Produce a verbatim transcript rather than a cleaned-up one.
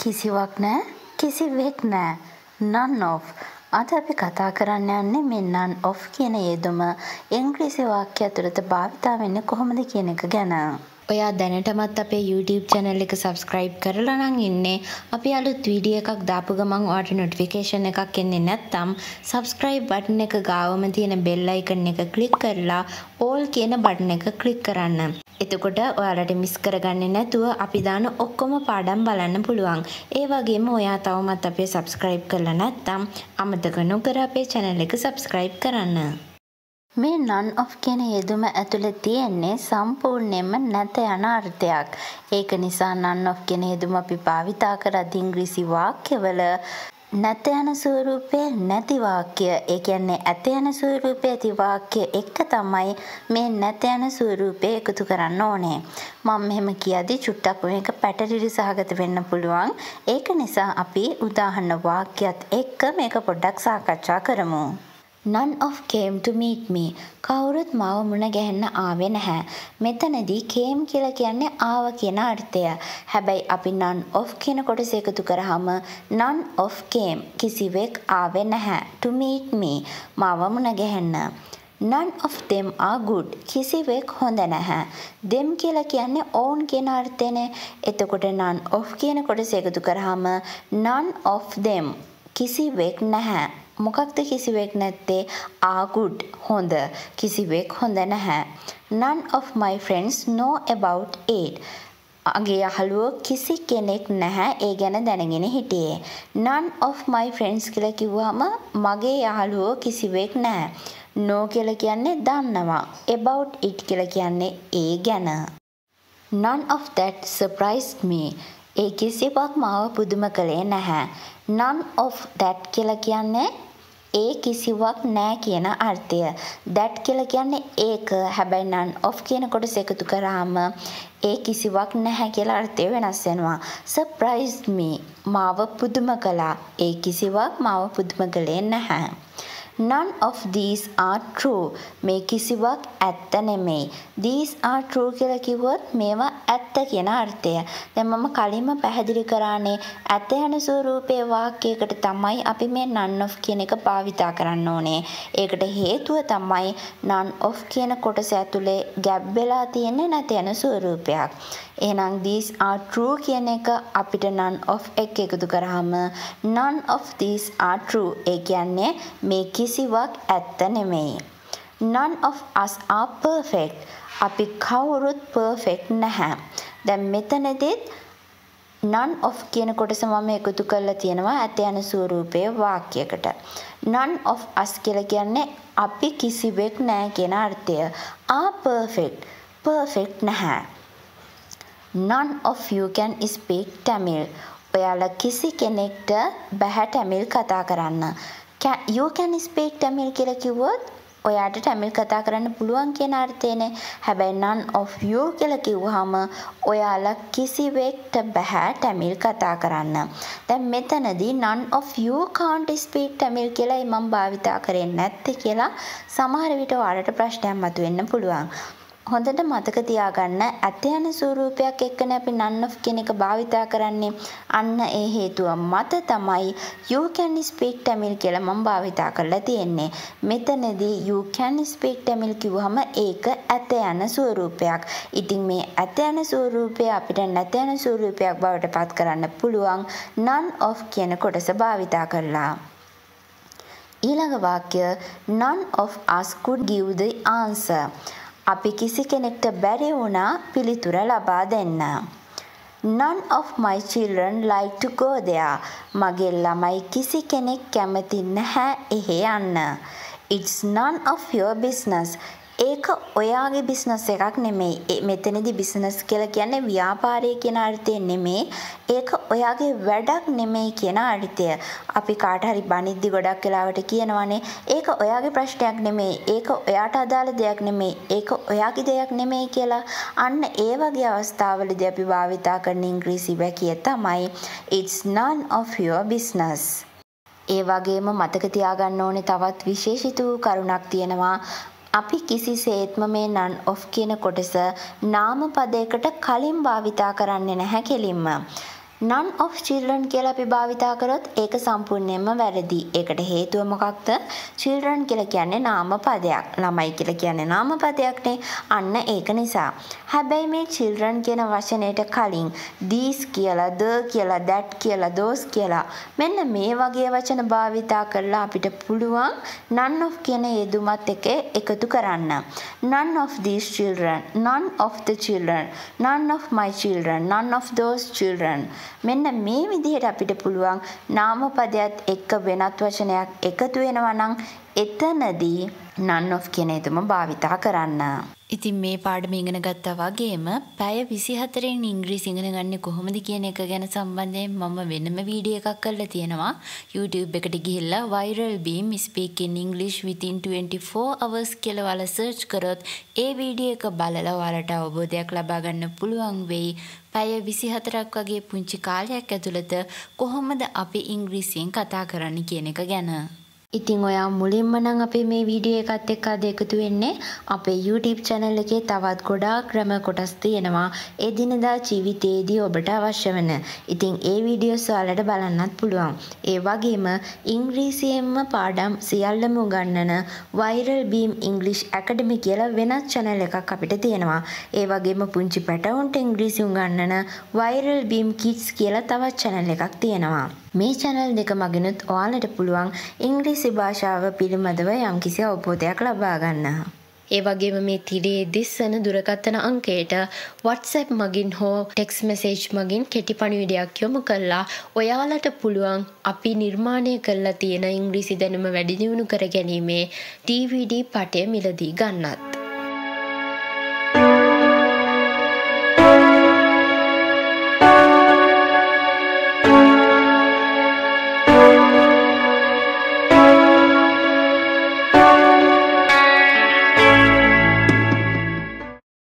කිසිවක් නැහැ, කිසිවෙක් නැහැ. none of. අද අපි කතා කරන්න යන්නේ මේ none of කියන යෙදුම ඉංග්‍රීසි වාක්‍ය ඇතුළත භාවිතා වෙන්නේ කොහොමද කියන එක ගැන. ඔයා දැනටමත් අපේ YouTube channel එක subscribe කරලා නම් ඉන්නේ. අපි අලුත් වීඩියෝ එකක් දාපු ගමන් ඔයාට notification එකක් එන්නේ නැත්නම් subscribe button එක ගාවම තියෙන bell icon එක click කරලා all කියන button එක click කරන්න. එතකොට ඔයාලට මිස් කරගන්නේ නැතුව අපි දාන ඔක්කොම පාඩම් බලන්න පුළුවන්. ඒ වගේම ඔයා තවමත් අපේ subscribe කරලා නැත්නම් අමතක නොකර අපේ channel එක subscribe කරන්න. මේ none of කියන යෙදුම ඇතුළේ තියෙන්නේ සම්පූර්ණයෙන්ම නැත යන අර්ථයක්. ඒක නිසා none of කියන යෙදුම අපි භාවිතා කරද්දී ඉංග්‍රීසි වාක්‍යවල නැත යන ස්වරූපයේ නැති වාක්‍ය, ඒ කියන්නේ ඇත යන ස්වරූපයේ ඇති වාක්‍ය එක තමයි මේ නැත යන ස්වරූපය එකතු කරන්න ඕනේ. මම මෙහෙම කියද්දි චුට්ටක් මේක පැටලිලි සහගත වෙන්න පුළුවන්. ඒක නිසා අපි උදාහරණ වාක්‍යයත් එක්ක මේක පොඩ්ඩක් සාකච්ඡා කරමු. None of came to meet me. කවුරුත් මාව මුණ ගැහෙන්න ආවේ නැහැ. මෙතනදී came කියලා කියන්නේ ආව කියන අර්ථය. හැබැයි අපි none of කියන කොටස එකතු කරාම none of came කිසිවෙක් ආවේ නැහැ to meet me මාව මුණ ගැහෙන්න. None of them are good. කිසිවෙක් හොඳ නැහැ. them කියලා කියන්නේ ඔවුන් කියන අර්ථයනේ. එතකොට none of කියන කොටස එකතු කරාම none of them කිසිවෙක් නැහැ. මොකක්ද කිසිවෙක් නැත්තේ? are good හොඳ. කිසිවෙක් හොඳ නැහැ. None of my friends know about it. අගේ යහළුවෝ කිසි කෙනෙක් නැහැ ඒ ගැන දැනගෙන හිටියේ. None of my friends කියලා කිව්වම මගේ යහළුවෝ කිසිවෙක් නැහැ. no කියලා කියන්නේ දන්නවා. about it කියලා කියන්නේ ඒ ගැන. None of that surprised me. ඒ කිසිවක් මාව පුදුම කළේ නැහැ. None of that කියලා කියන්නේ ඒ කිසිවක් නෑ කියන අර්ථය. that කියලා කියන්නේ ඒක. හැබැයි none of කියන කොටස එකතු කරාම ඒ කිසිවක් නැහැ කියලා අර්ථය වෙනස් වෙනවා. surprised me මාව පුදුම කළා. ඒ කිසිවක් මාව පුදුම කළේ නැහැ. None of these are true. මේ කිසිවක් ඇත්ත නෙමෙයි. These are true කියලා කිව්වොත් මේවා ඇත්ත කියන අර්ථය. දැන් මම කලින්ම පැහැදිලි කරානේ ඇත යන ස්වරූපයේ වාක්‍යයකට තමයි අපි මේ none of කියන එක භාවිතා කරන්න ඕනේ. ඒකට හේතුව තමයි none of කියන කොටස ඇතුලේ ගැබ් වෙලා තියෙන නැත යන ස්වරූපයක්. එහෙනම් these are true කියන එක අපිට none of එක එකතු කරාම none of these are true. ඒ කියන්නේ මේ කිසිවක් ඇත්ත නෙමෙයි. None of us are perfect. අපි කවුරුත් perfect නැහැ. දැන් මෙතනදිත් none of කියන කොටස මම එකතු කරලා තියෙනවා ඇත යන ස්වරූපයේ වාක්‍යයකට. None of us කියලා කියන්නේ අපි කිසිවෙක් නැහැ කියන අර්ථය. are perfect. perfect නැහැ. None of you can speak Tamil. ඔයාලා කිසි කෙනෙක්ට බෑ ටැමිල් කතා කරන්න. You can speak Tamil කියලා කිව්වොත් ඔයාට ටැමිල් කතා කරන්න පුළුවන් කියන අර්ථයනේ. හැබැයි none of you කියලා කිව්වහම ඔයාලා කිසිවෙක්ට බෑ ටැමිල් කතා කරන්න. දැන් මෙතනදී none of you can't speak Tamil කියලා මම භාවිතා කරන්නේ නැත්තේ කියලා සමහර විට ඔයාලට ප්‍රශ්නයක් මතුවෙන්න පුළුවන්. හොඳට මතක තියාගන්න ඇත යන ස්වරූපයක් එක්කනේ අපි none of කියන එක භාවිතා කරන්නේ. අන්න ඒ හේතුව මත තමයි you can speak Tamil කියලා මම භාවිතා කරලා තියෙන්නේ. මෙතනදී you can speak Tamil කිව්වහම ඒක ඇත යන ස්වරූපයක්. ඉතින් මේ ඇත යන ස්වරූපය අපිට නැත යන ස්වරූපයක් බවට පත් කරන්න පුළුවන් none of කියන කොටස භාවිතා කරලා. ඊළඟ වාක්‍ය none of us could give the answer. අපි කිසි කෙනෙක්ට බැරි වුණා පිළිතුර ලබා දෙන්න. None of my children like to go there. මගේ ළමයි කිසි කෙනෙක් කැමති නැහැ එහෙ යන්න. It's none of your business. ඒක ඔයාගේ බිස්නස් එකක් නෙමෙයි. මෙතනදී බිස්නස් කියලා කියන්නේ ව්‍යාපාරය කියන අර්ථයෙන් නෙමෙයි. ඒක ඔයාගේ වැඩක් නෙමෙයි කියන අර්ථය. අපි කාට හරි බනිද්දි ගොඩක් වෙලාවට කියනවානේ ඒක ඔයාගේ ප්‍රශ්නයක් නෙමෙයි. ඒක ඔයාට අදාළ දෙයක් නෙමෙයි. ඒක ඔයාගේ දෙයක් නෙමෙයි කියලා. අන්න ඒ වගේ අවස්ථාවලදී අපි භාවිතා කරන ඉංග්‍රීසි වැකිය තමයි it's none of your business. ඒ වගේම මතක තියාගන්න ඕනේ තවත් විශේෂිත වූ කරුණක් තියෙනවා. අපි කිසිසේත්ම මේ none of කියන කොටස නාම පදයකට කලින් භාවිතා කරන්නේ නැහැ කෙලින්ම. none of children කියලා අපි භාවිතා කරොත් ඒක සම්පූර්ණයෙන්ම වැරදි. ඒකට හේතුව මොකක්ද? children කියලා කියන්නේ නාම පදයක්. ළමයි කියලා කියන්නේ නාම පදයක්නේ. අන්න ඒක නිසා. හැබැයි මේ children කියන වචනයට කලින් these කියලා, the කියලා, that කියලා, those කියලා මෙන්න මේ වගේ වචන භාවිතා කරලා අපිට පුළුවන් none of කියන යෙදුමත් එක්ක එකතු කරන්න. None of these children, none of the children, none of my children, none of those children. මෙන්න මේ විදිහට අපිට පුළුවන් නාම පදයක් එක්ක වෙනත් වචනයක් එකතු වෙනවා නම් එතනදී none of කියන යෙදුම භාවිතා කරන්න. ඉතින් මේ පාඩම ඉගෙන ගත්තා වගේම පැය විසිහතරෙන් ඉංග්‍රීසි ඉගෙන ගන්නේ කොහොමද කියන එක ගැන සම්බන්ධයෙන් මම වෙනම වීඩියෝ එකක් කරලා තියෙනවා. YouTube එකට ගිහිල්ලා viral beam speak in English within twenty-four hours කියලා වල search කරොත් ඒ වීඩියෝ එක බලලා ඔයාලට අවබෝධයක් ලබා ගන්න පුළුවන් වෙයි. පැය විසිහතරක් වගේ පුංචි කාලයක් ඇතුළත කොහොමද අපි ඉංග්‍රීසියෙන් කතා කරන්නේ කියන එක ගැන. ඉතින් ඔයා මුලින්ම නම් අපේ මේ වීඩියෝ එකත් එක්ක අද එකතු වෙන්නේ අපේ YouTube channel එකේ තවත් ගොඩාක් ක්‍රම කොටස් තියෙනවා එදිනදා ජීවිතයේදී ඔබට අවශ්‍ය වෙන. ඉතින් ඒ වීඩියෝස් ඔයාලට බලන්නත් පුළුවන්. ඒ වගේම ඉංග්‍රීසියෙන්ම පාඩම් සියල්ලම උගන්වන Viral Beam English Academy කියලා වෙනත් channel එකක් අපිට තියෙනවා. ඒ වගේම පුංචි පැටවුන්ට ඉංග්‍රීසි උගන්වන Viral Beam Kids කියලා තවත් channel එකක් තියෙනවා. මේ channel දෙක මගිනුත් ඔයාලට පුළුවන් ඉංග්‍රීසි භාෂාව පිළිබඳව යම්කිසි අවබෝධයක් ලබා ගන්න. ඒ වගේම මේ තිරේ දිස්සන දුරකථන අංකයට WhatsApp මගින් හෝ text message මගින් කෙටි පණිවිඩයක් යොමු කළා ඔයාලට පුළුවන් අපි නිර්මාණය කරලා තියෙන ඉංග්‍රීසි දැනුම වැඩි දියුණු කර ගැනීමේ D V D පටය මිලදී ගන්නත්.